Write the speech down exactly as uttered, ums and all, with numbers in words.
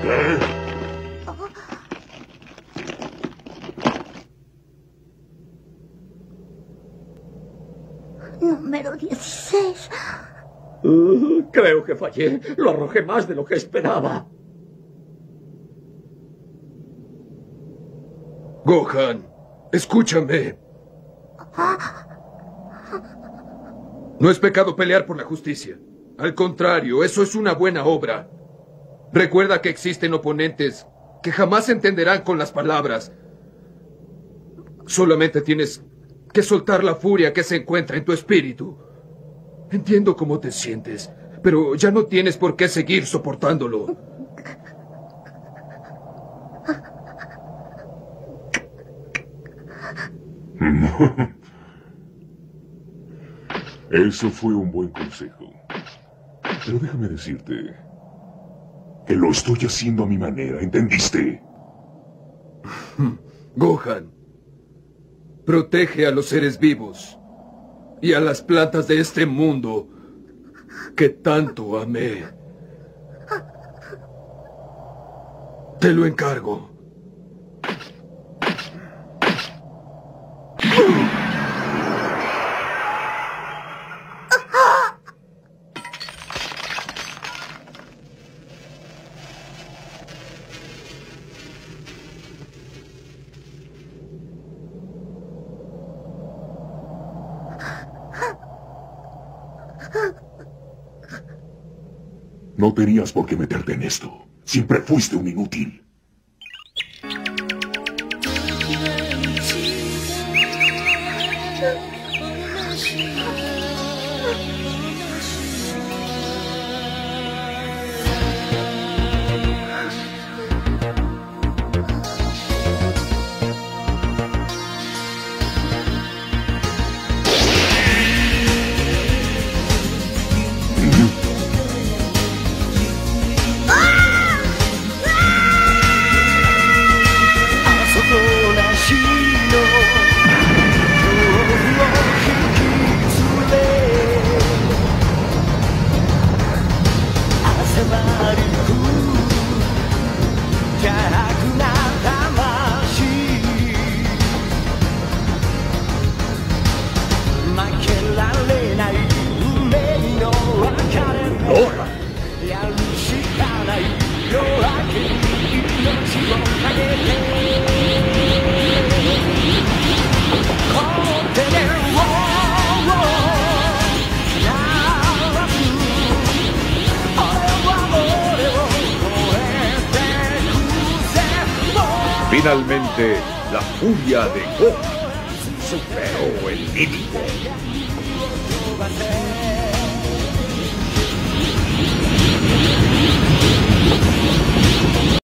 Número dieciséis. Uh, creo que fallé. Lo arrojé más de lo que esperaba. Gohan, escúchame. No es pecado pelear por la justicia. Al contrario, eso es una buena obra. Recuerda que existen oponentes que jamás entenderán con las palabras. Solamente tienes que soltar la furia que se encuentra en tu espíritu. Entiendo cómo te sientes, pero ya no tienes por qué seguir soportándolo. Eso fue un buen consejo. Pero déjame decirte que lo estoy haciendo a mi manera, ¿entendiste? Gohan, protege a los seres vivos y a las plantas de este mundo que tanto amé. Te lo encargo. No tenías por qué meterte en esto. Siempre fuiste un inútil. Finalmente, la furia de Gohan superó el límite.